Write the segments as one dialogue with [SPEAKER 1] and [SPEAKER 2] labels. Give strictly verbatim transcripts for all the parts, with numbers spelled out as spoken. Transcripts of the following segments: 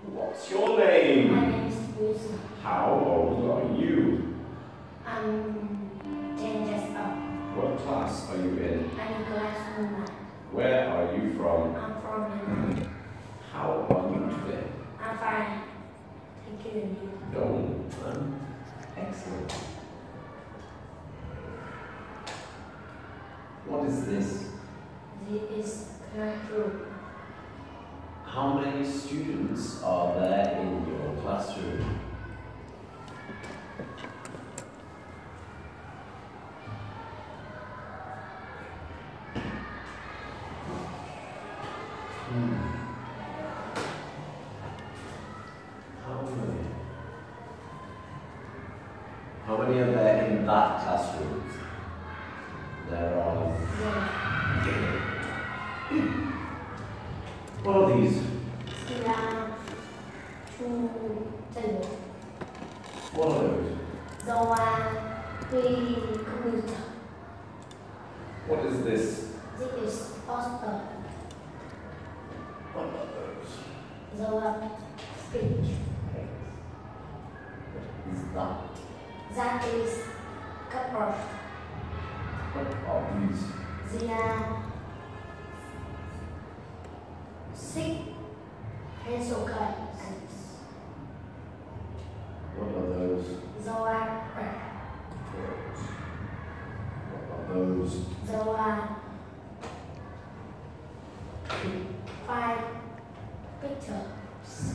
[SPEAKER 1] What's your name?
[SPEAKER 2] My name is Wilson.
[SPEAKER 1] How old are you?
[SPEAKER 2] I'm ten years old.
[SPEAKER 1] What class are you in?
[SPEAKER 2] I'm in class one.
[SPEAKER 1] Where are you from?
[SPEAKER 2] I'm from Vietnam.
[SPEAKER 1] How are you today?
[SPEAKER 2] I'm fine. Thank you.
[SPEAKER 1] No, I'm excellent. What is this?
[SPEAKER 2] This is classroom.
[SPEAKER 1] How many students are there in your classroom? Hmm. How many? How many are there in that classroom? There are. What are these?
[SPEAKER 2] There are two tables.
[SPEAKER 1] What are those?
[SPEAKER 2] There are three computers.
[SPEAKER 1] What is this?
[SPEAKER 2] This is poster.
[SPEAKER 1] What are those?
[SPEAKER 2] There are speech.
[SPEAKER 1] What is that?
[SPEAKER 2] That is cupboard.
[SPEAKER 1] What are these?
[SPEAKER 2] There are six pencil cases.
[SPEAKER 1] What are those?
[SPEAKER 2] There are
[SPEAKER 1] Those. What are those?
[SPEAKER 2] there are five pictures.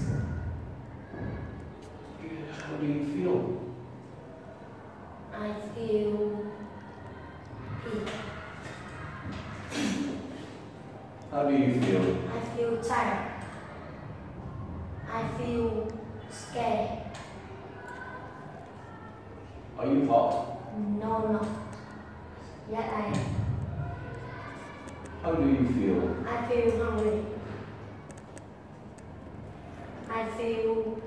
[SPEAKER 1] How do you feel?
[SPEAKER 2] I feel peace.
[SPEAKER 1] How do you feel?
[SPEAKER 2] I feel tired. I feel scared.
[SPEAKER 1] Are you hot?
[SPEAKER 2] No, no. Yet I am.
[SPEAKER 1] How do you feel?
[SPEAKER 2] I feel hungry. I feel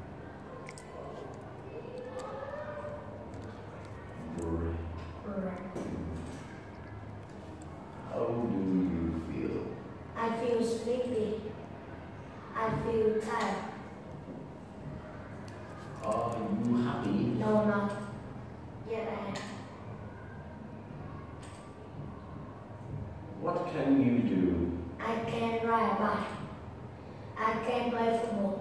[SPEAKER 1] Worry. How do you feel?
[SPEAKER 2] I feel sleepy. I feel tired.
[SPEAKER 1] Are you happy?
[SPEAKER 2] No, no. Yet I am.
[SPEAKER 1] What can you do?
[SPEAKER 2] I can ride a bike. I can play football.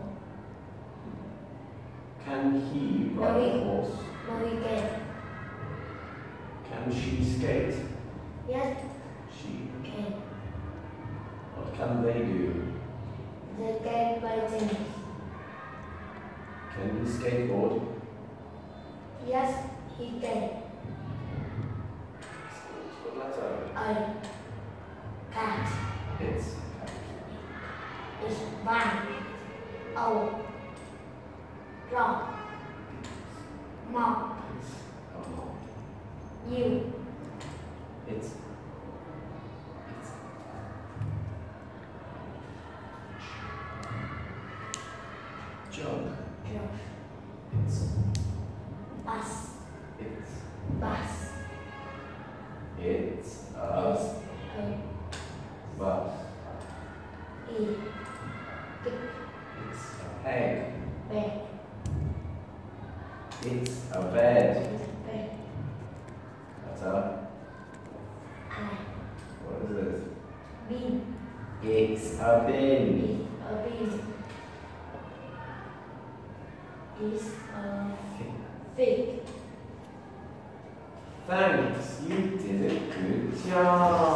[SPEAKER 1] Can he
[SPEAKER 2] No,
[SPEAKER 1] ride a
[SPEAKER 2] he-
[SPEAKER 1] horse?
[SPEAKER 2] No, we can.
[SPEAKER 1] Can she skate?
[SPEAKER 2] Yes,
[SPEAKER 1] She.
[SPEAKER 2] can.
[SPEAKER 1] What can they do?
[SPEAKER 2] They can play tennis.
[SPEAKER 1] Can he skateboard?
[SPEAKER 2] Yes, he can.
[SPEAKER 1] What letter?
[SPEAKER 2] A cat
[SPEAKER 1] It's.
[SPEAKER 2] is one. O. Rock. Mom.
[SPEAKER 1] Oh,
[SPEAKER 2] You.
[SPEAKER 1] it's. It's. Jug.
[SPEAKER 2] Josh.
[SPEAKER 1] It's.
[SPEAKER 2] Bus.
[SPEAKER 1] It's.
[SPEAKER 2] Bus.
[SPEAKER 1] It's
[SPEAKER 2] Is
[SPEAKER 1] a
[SPEAKER 2] a
[SPEAKER 1] bus.
[SPEAKER 2] E. Big
[SPEAKER 1] It's a egg.
[SPEAKER 2] bed.
[SPEAKER 1] It's a bed.
[SPEAKER 2] Is bed.
[SPEAKER 1] That's a.
[SPEAKER 2] I.
[SPEAKER 1] What is this?
[SPEAKER 2] Bin.
[SPEAKER 1] It's a bin.
[SPEAKER 2] Is a bin. Is a fig.
[SPEAKER 1] Thanks, you did a good job.